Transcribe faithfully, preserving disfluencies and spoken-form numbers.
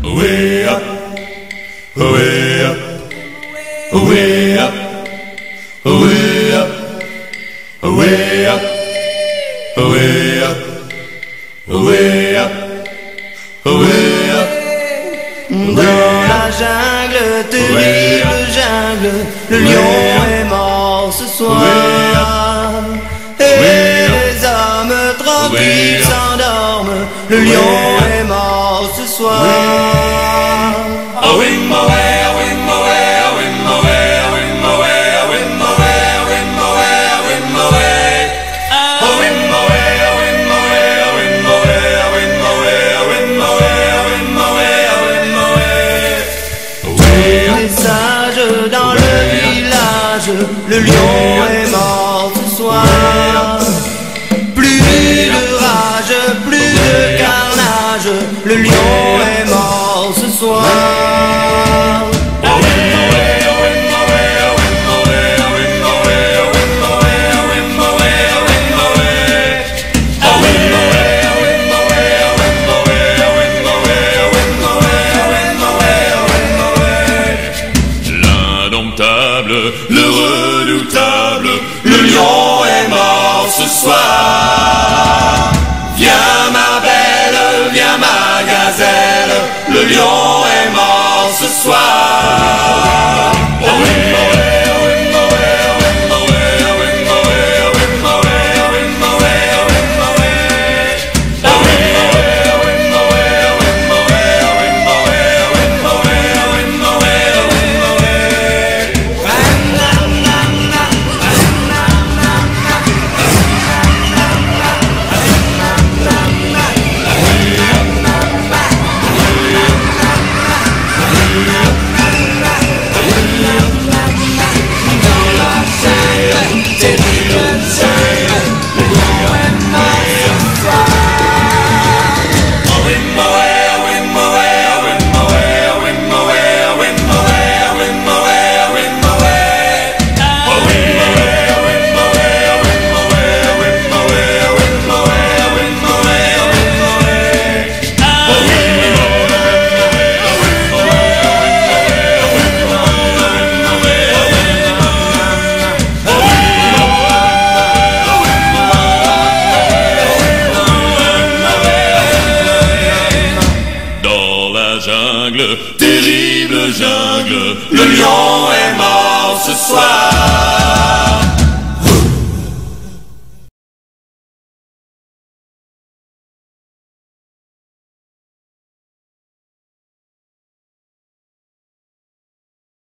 Way up, way up, way up, way up, way up, way up, way up, way up. Dans la jungle, terrible jungle, le lion est mort ce soir. Et les hommes tranquilles s'endorment, le lion est mort ce soir. Dans le village, le lion est mort ce soir. Plus de rage, plus de carnage, le lion est mort ce soir. Le redoutable, le lion est mort ce soir. Viens ma belle, viens ma gazelle, le lion est mort ce soir. Terrible jungle,